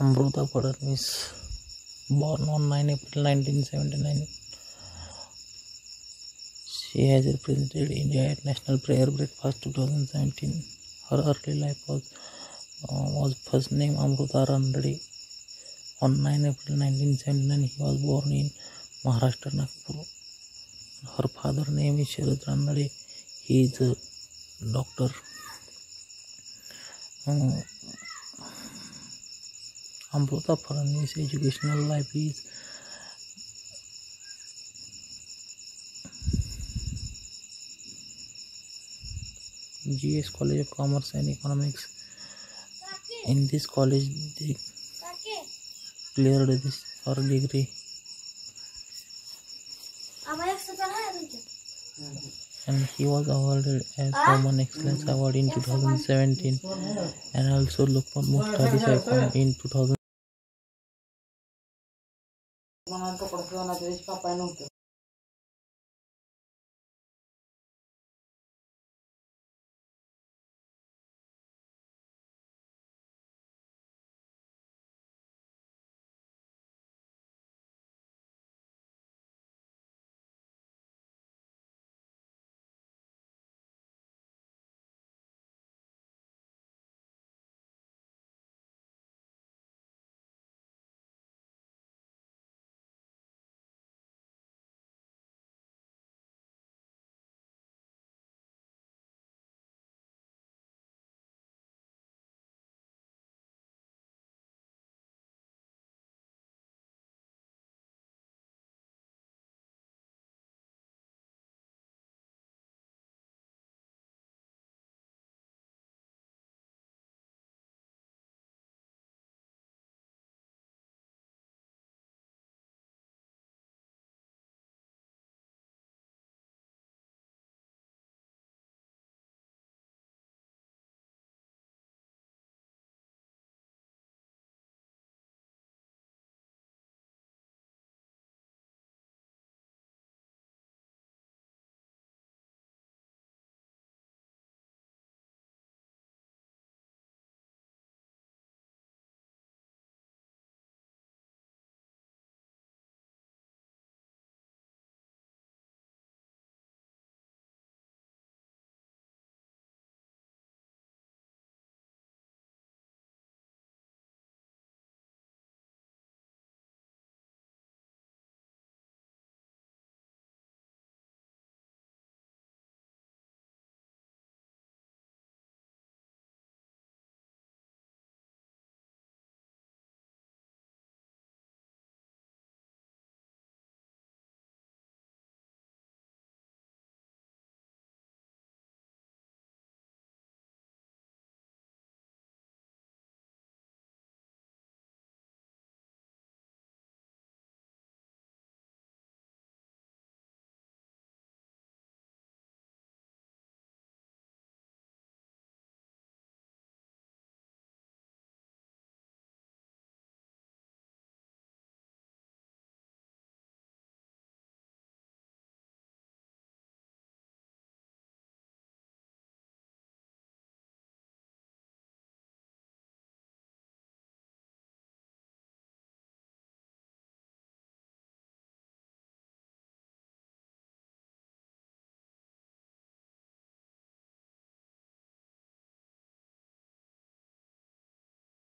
Amruta Fadnavis, born on 9 April 1979. She has represented India at National Prayer Breakfast 2017. Her early life was first name Amruta Ranade. On 9 April 1979, he was born in Maharashtra, Nagpur. Her father name is Ranade. He is a doctor. Amruta Fadnavis' educational life is GS College of Commerce and Economics. In this college, they cleared her degree. And he was awarded as Women Excellence Award in 2017 and also looked for most studies icon in 2000.